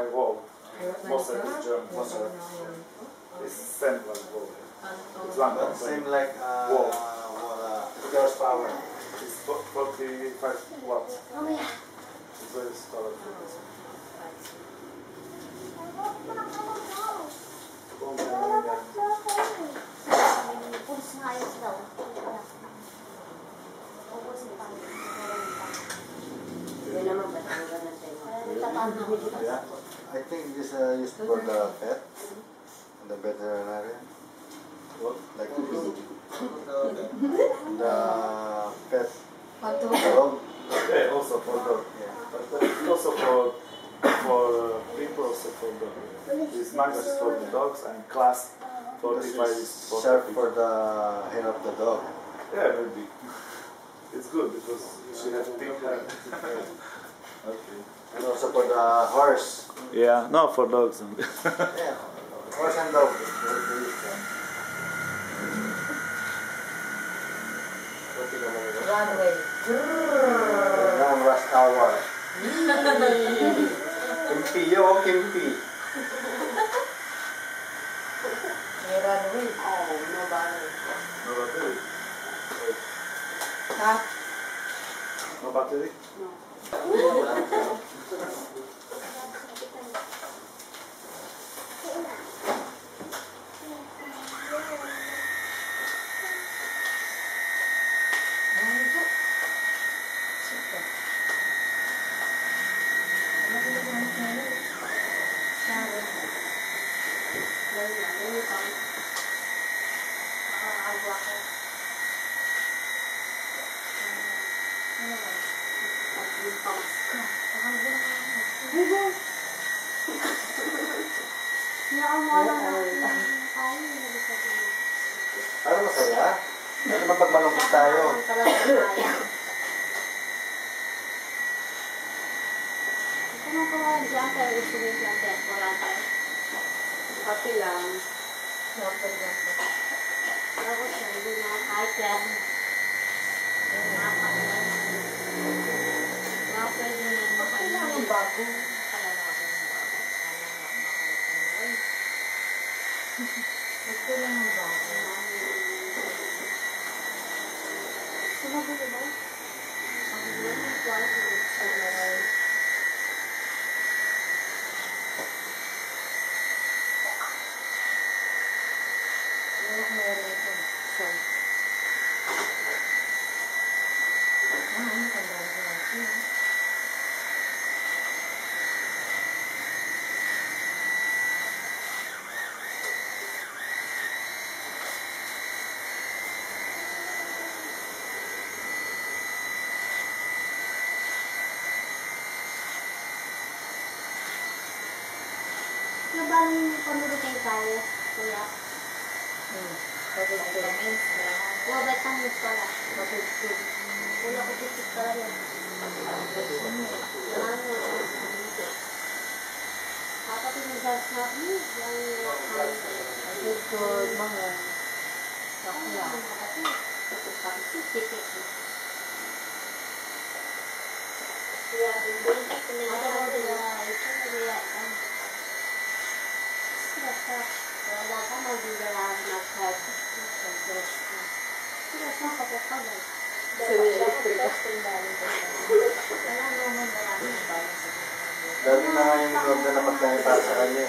my wall. Most of it's German. Most of it. It's same like wall. It's one same like wall. Horsepower. It's 45 watts. Oh yeah. It's very powerful. Yeah, I think this used for the pet, the veterinarian. What? Like the pet dog. Yeah, also for dog. Yeah. But also for people, also for dog. This Magnus is for the dogs and class 45 is for Sharp people. for the hair of the dog. Yeah, maybe. It's good because she has pink hair. Okay. And also for the horse. Yeah, no, for dogs. Yeah, horse and dog. Runway. Yan, rush hour. Kimpi, yo, Kimpi. May runway. Oh, no battery. No battery? Ha? No battery? No. Ano masaya? Ano naman pag malungkot tayo? Happy lang. Nabang panurutin tayo, kuya. Vitamins. Kuha vitamins pala. Kuya ko titik pala yun. Dapat yung nag-gas na Good, mga. Sakya. Wala ka magdidala mag-head. Sila sa kapapagay. Semi-electric. Wala naman maraming balas. Dati na nga yung vlog na napagkaya para sa kanya.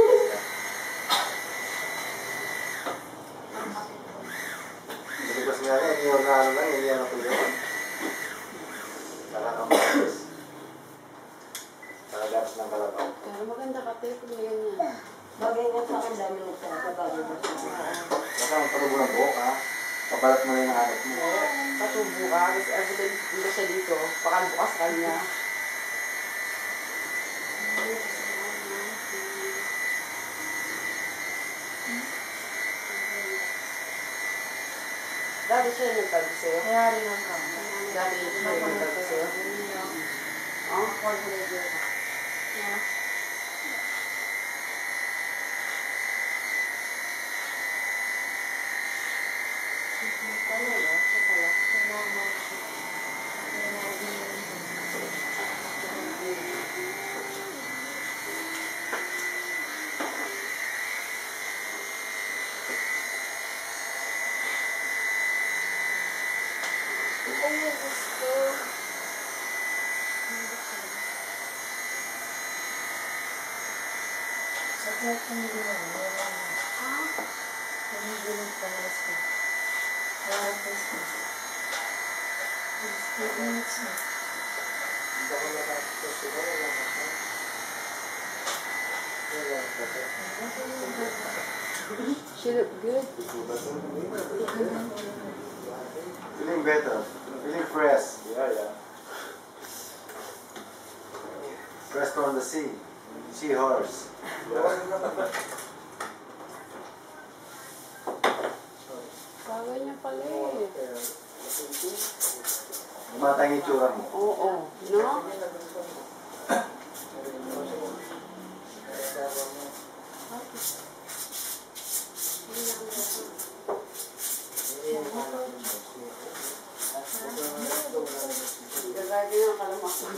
Bilibas nga rin, hindi yung ano lang, hindi yung ako yun. Nakakamakas. Nakagaras ng kalabaw. Pero maganda ka, pero kung ganyan. Bagay nga sa akin, dami na siya. Bagay na siya. Baka magpatubo ng buhok ha. Kabalat mo na yung hanap mo. Patubo ka, kasi evident hindi siya dito. Pakalbo ka sa kanya. Dati siya yung nagtabi sa'yo? Kaya rin ang kama. Dati siya yung nagtabi sa'yo? Oh? Yeah. She look good. Feeling better. Feeling fresh. Yeah. Fresh from the sea. Seahorse. Bagay niya pala eh. Gumatang yung itsura mo. Oo. No? Gagawin yung kalamakon.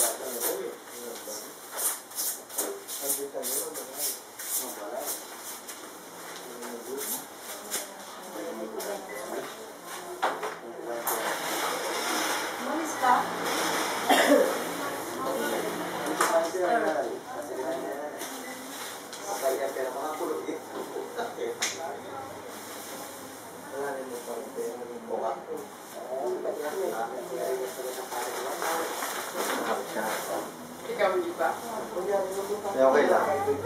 Malis ka? Ikaw hindi ba? Eh, okay lang.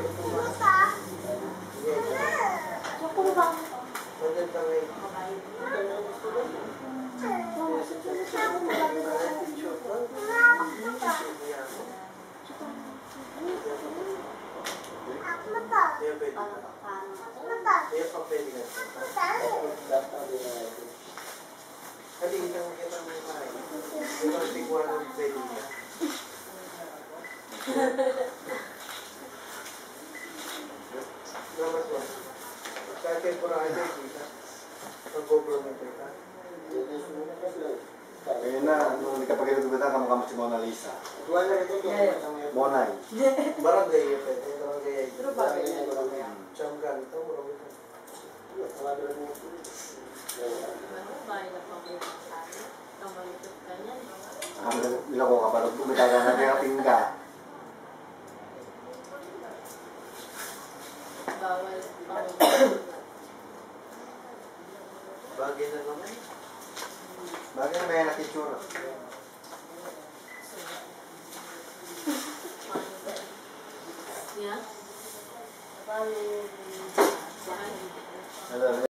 Ngayon na, nung hindi ka pagkakita, kamukha mo si Mona Lisa. Monay. Barangay ya, pwede. Barangay ya. Pero bagay niya. Chamgan, ito, marami ka. Iloko ka, parang bumitaga na kaya ka. Bagay na naman. Bagay na may anak itsura. Yeah? Hello.